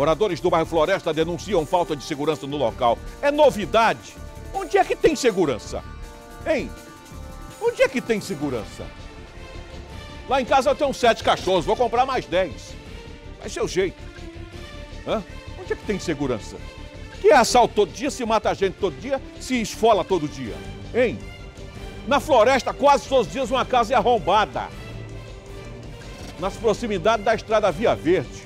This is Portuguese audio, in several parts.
moradores do bairro Floresta denunciam falta de segurança no local. É novidade? Onde é que tem segurança? Hein? Onde é que tem segurança? Lá em casa eu tenho 7 cachorros, vou comprar mais 10. Vai ser o jeito. Hã? Onde é que tem segurança? Que é assalto todo dia, se mata gente todo dia, se esfola todo dia. Hein? Na Floresta, quase todos os dias uma casa é arrombada. Nas proximidades da estrada Via Verde.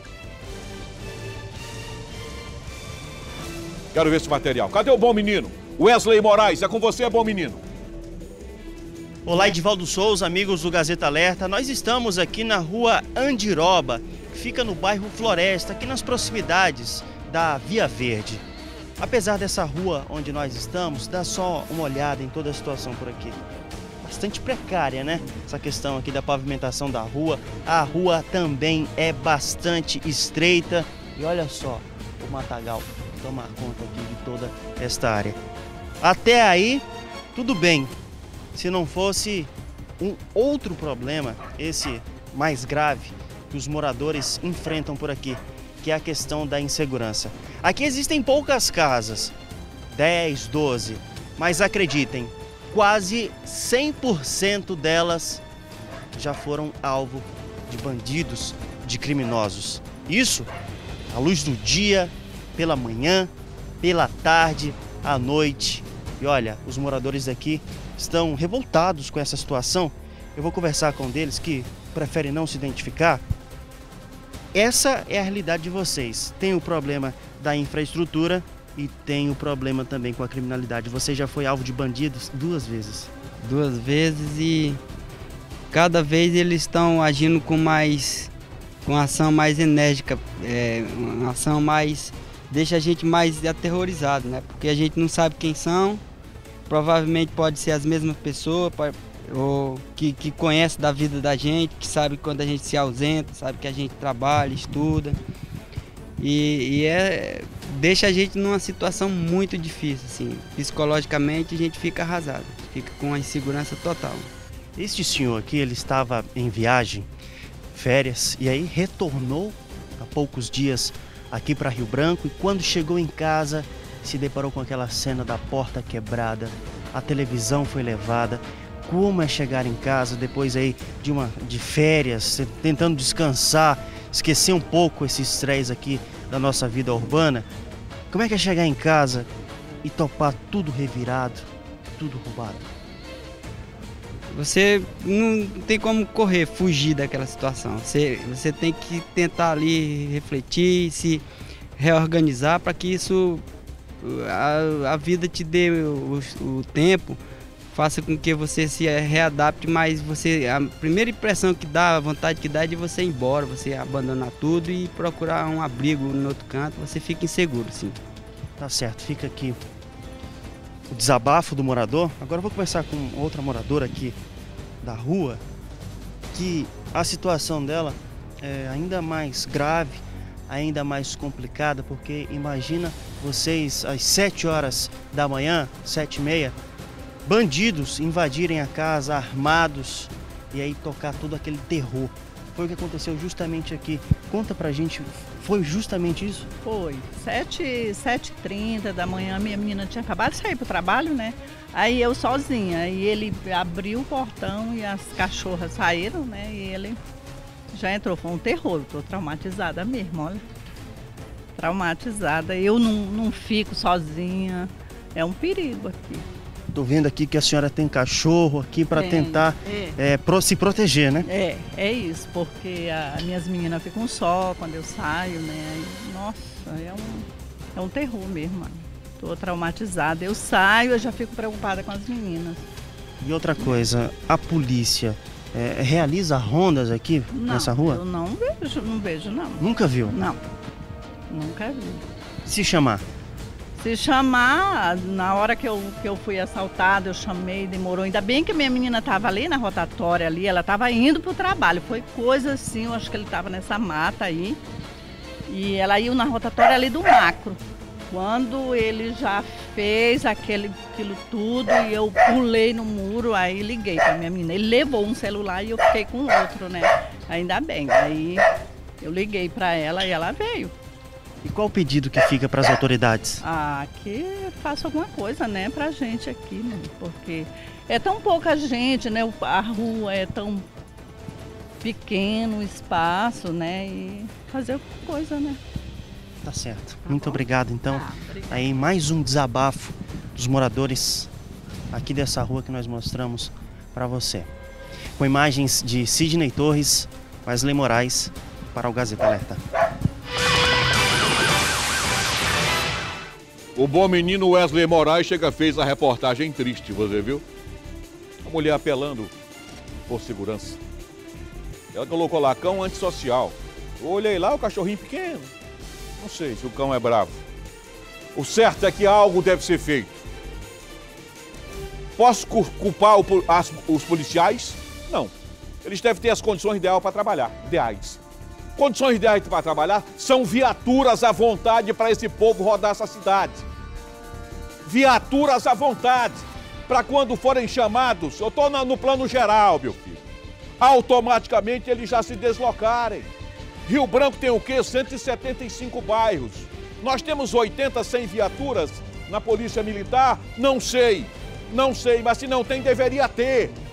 Quero ver esse material. Cadê o bom menino? Wesley Moraes, é com você, bom menino. Olá, Edivaldo Souza, amigos do Gazeta Alerta. Nós estamos aqui na rua Andiroba, que fica no bairro Floresta, aqui nas proximidades da Via Verde. Apesar dessa rua onde nós estamos, dá só uma olhada em toda a situação por aqui. Bastante precária, né? Essa questão aqui da pavimentação da rua. A rua também é bastante estreita. E olha só, o matagal toma conta aqui de toda esta área. Até aí, tudo bem. Se não fosse um outro problema, esse mais grave, que os moradores enfrentam por aqui, que é a questão da insegurança. Aqui existem poucas casas, 10, 12, mas acreditem, quase 100% delas já foram alvo de bandidos, de criminosos. Isso à luz do dia, pela manhã, pela tarde, à noite. E olha, os moradores aqui estão revoltados com essa situação. Eu vou conversar com um deles que prefere não se identificar. Essa é a realidade de vocês. Tem o problema da infraestrutura e tem o problema também com a criminalidade. Você já foi alvo de bandidos 2 vezes? 2 vezes, e cada vez eles estão agindo com uma ação mais enérgica, uma ação mais, deixa a gente mais aterrorizado, né? Porque a gente não sabe quem são, provavelmente pode ser as mesmas pessoas, ou que conhece da vida da gente, que sabe quando a gente se ausenta, sabe que a gente trabalha, estuda. Deixa a gente numa situação muito difícil, assim. Psicologicamente a gente fica arrasado, fica com a insegurança total. Este senhor aqui, ele estava em viagem, férias, e aí retornou há poucos dias aqui para Rio Branco, e quando chegou em casa se deparou com aquela cena da porta quebrada, a televisão foi levada. Como é chegar em casa depois aí de férias, tentando descansar, esquecer um pouco esse estresse aqui da nossa vida urbana? Como é que é chegar em casa e topar tudo revirado, tudo roubado? Você não tem como correr, fugir daquela situação. Você tem que tentar ali refletir, se reorganizar para que isso, a vida te dê o tempo, faça com que você se readapte, mas a primeira impressão que dá, a vontade que dá é de você ir embora, você abandonar tudo e procurar um abrigo no outro canto, você fica inseguro, sim. Tá certo, fica aqui o desabafo do morador. Agora eu vou conversar com outra moradora aqui da rua, que a situação dela é ainda mais grave, ainda mais complicada, porque imagina vocês às 7 horas da manhã, 7h30, bandidos invadirem a casa armados e aí tocar todo aquele terror. Foi o que aconteceu justamente aqui. Conta pra gente, foi justamente isso? Foi, 7h30 da manhã, minha menina tinha acabado de sair pro trabalho, né? Aí eu sozinha, aí ele abriu o portão e as cachorras saíram, né? E ele já entrou, foi um terror, tô traumatizada mesmo, olha. Traumatizada, eu não fico sozinha, é um perigo aqui. Tô vendo aqui que a senhora tem cachorro aqui para tentar se proteger, né? É isso, porque as minhas meninas ficam só quando eu saio, né? Nossa, é um terror mesmo, mano. Tô traumatizada, eu saio, eu já fico preocupada com as meninas. E outra coisa, a polícia realiza rondas aqui nessa rua? Eu não vejo não. Nunca viu? Não, nunca vi. Se chamar? Se chamar, na hora que eu fui assaltada, eu chamei, demorou. Ainda bem que a minha menina estava ali na rotatória ali, ela estava indo para o trabalho. Foi coisa assim, eu acho que ele estava nessa mata aí. E ela ia na rotatória ali do Macro. Quando ele já fez aquilo tudo e eu pulei no muro, aí liguei para minha menina. Ele levou um celular e eu fiquei com o outro, né? Ainda bem. Aí eu liguei para ela e ela veio. E qual o pedido que fica para as autoridades? Que faça alguma coisa, né, pra gente aqui, né? Porque é tão pouca gente, né? A rua é tão pequeno o espaço, né? E fazer alguma coisa, né? Tá certo. Muito obrigado, então. Obrigada. Aí mais um desabafo dos moradores aqui dessa rua que nós mostramos para você. Com imagens de Sidney Torres, Wesley Moraes, para o Gazeta Alerta. O bom menino Wesley Moraes fez a reportagem triste, você viu? A mulher apelando por segurança. Ela colocou lá cão antissocial. Eu olhei lá, o cachorrinho pequeno. Não sei se o cão é bravo. O certo é que algo deve ser feito. Posso culpar os policiais? Não. Eles devem ter as condições ideais para trabalhar. Condições ideais para trabalhar são viaturas à vontade para esse povo rodar essa cidade. Viaturas à vontade. Para quando forem chamados, eu estou no plano geral, meu filho. Automaticamente eles já se deslocarem. Rio Branco tem o quê? 175 bairros. Nós temos 80, 100 viaturas na Polícia Militar? Não sei, mas se não tem, deveria ter.